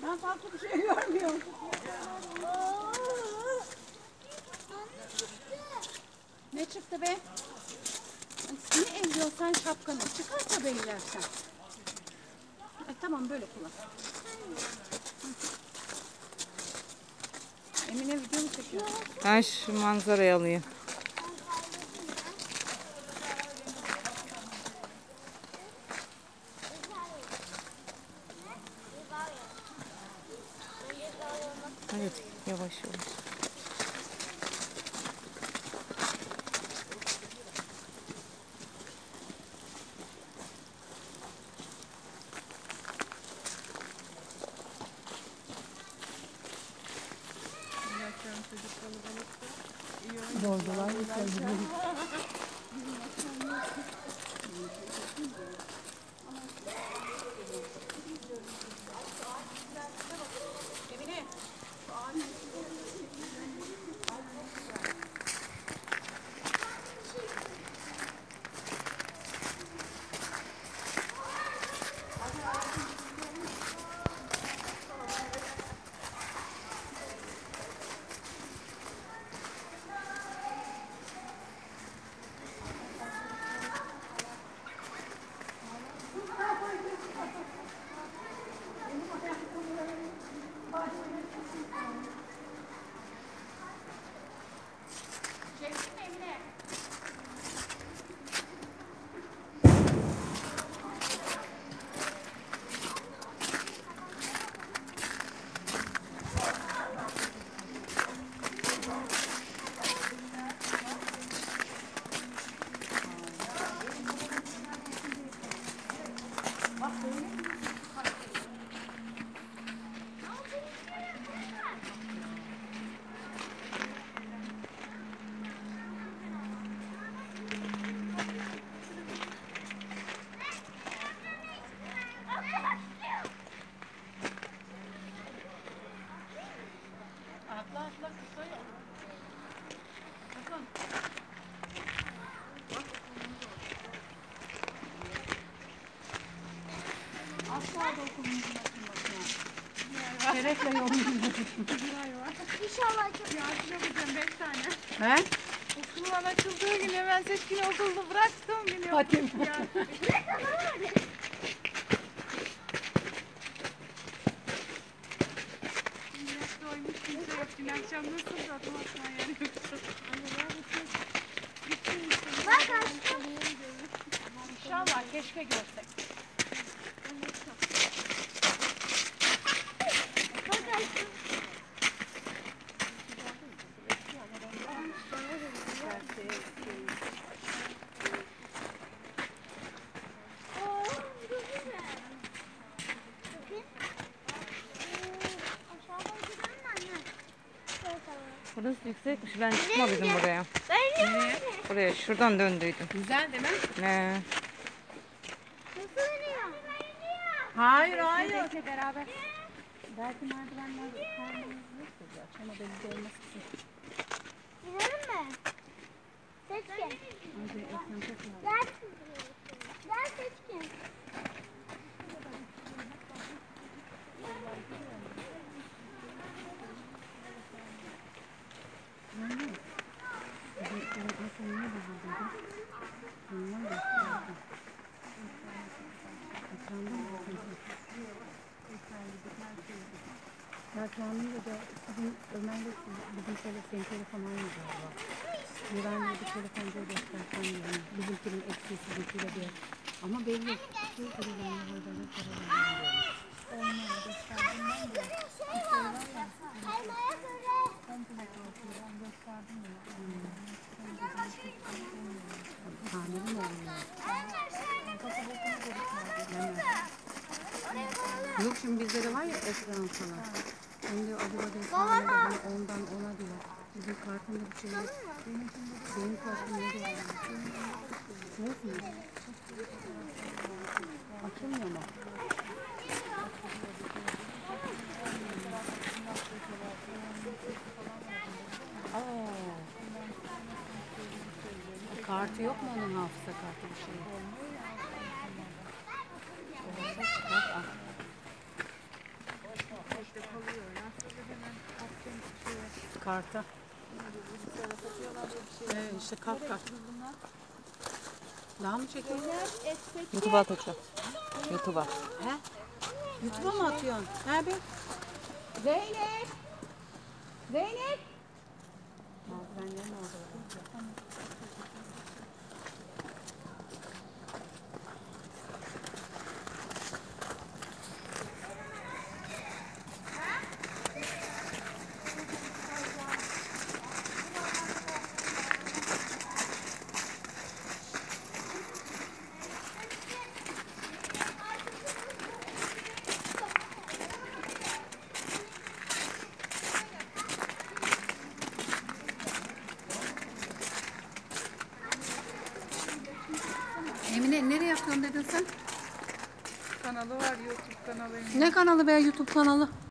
Ben farklı bir şey görmüyorum. Ne çıktı be? Ne elliyorsan şapkanı çıkar tabi ellersen. Tamam böyle kullan. Emine video mu çekiyor? Ben şu manzarayı alayım. Hadi yavaş yavaş. Bozdular. Şerefle yolunu tuttum. İnşallah çok yardım yapacağım 5 tane. He? Okullar açıldığı gün hemen seçkin okulda bıraktım beni. Hadi. Millet doymuş kimse yok. Dün akşam nasıl zaten atman yani yoksa. Bak aşkım. İnşallah keşke görsek. Bak aşkım. Burası yüksekmiş. Ben çıkmalıydım buraya. Niye? Buraya şuradan döndüydüm. Güzel değil mi? Ne? Nasıl iniyor? Hayır hayır. Bekle beraber. Belki merdivenler kalmamız yoktur ya. Ama belli olması için. İnelim mi? Seçkin. Hadi ekran çok iyi. Gel. Gel seçkin. Ya Kamil'le de bugün Ömer'le bizim telefon aynı galiba. Güvenli bir telefoncu göstersen yani. Bizimkinin eksiği sizinkiyle bir. Ama belli. Şey güvenli hocalarına para vermiyor. Onlara gösterdiğimden de. Şey var. Kaymaya göre. Kamil'in oluyor. Yok şimdi bizde de var ya ekran falan. Hem diyor acaba diyor Kamil'de ondan ona diyor. Bizim kartında bir şey yok. Benim kartımda ne diyor? Yok mu? Açılmıyor mu? Kartı yok mu onun, hafıza kartı bir şey? Olsa çıkart al. karta. İşte kart. Daha mı çekiyor? YouTube'a atacağım. YouTube'a. He? YouTube'a mı atıyorsun? He be? Zeynep! Zeynep! Merdivenlerin orada. Emine nereye yapıyorsun dedin sen? Kanalı var, YouTube kanalı. Ne kanalı be, YouTube kanalı?